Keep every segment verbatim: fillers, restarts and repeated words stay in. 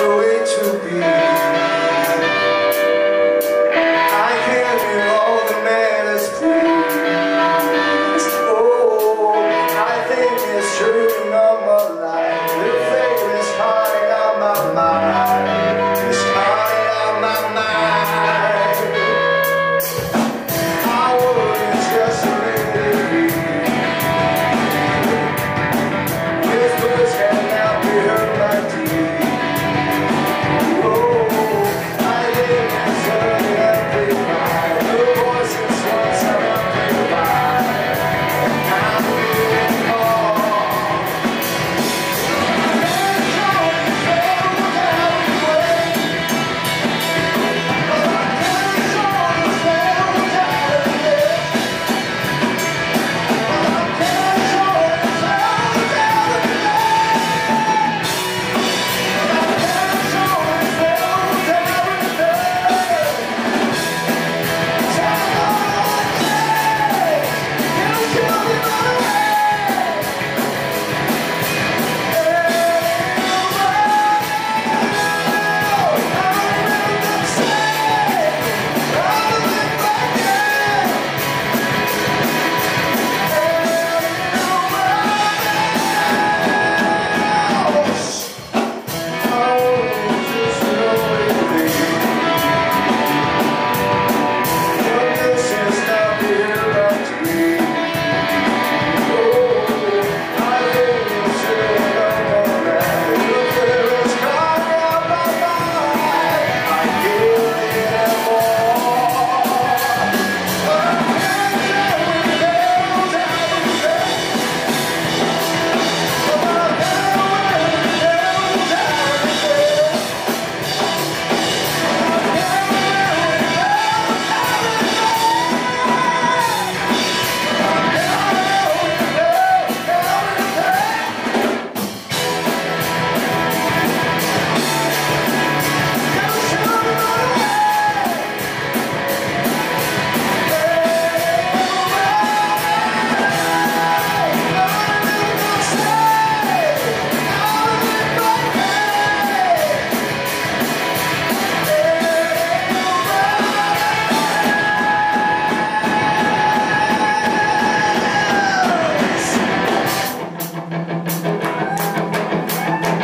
way to be. I can't be all the matters, please. Oh, I think it's turning on my life. The fate is calling on my mind. It's calling on my mind. Our world is just a little bit. Whispers cannot be heard by deep.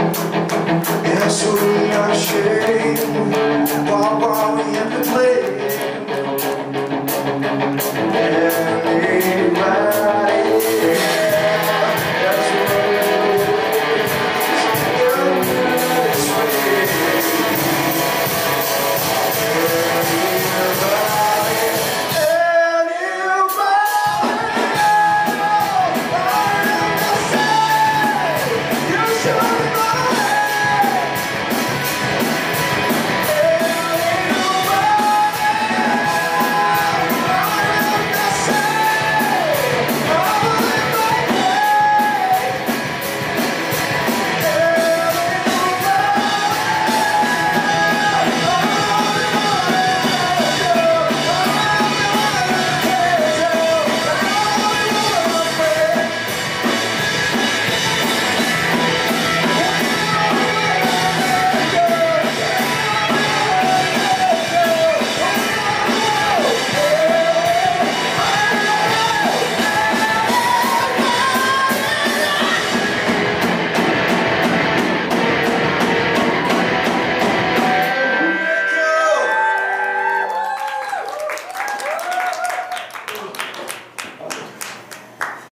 So we are shame while we have to play.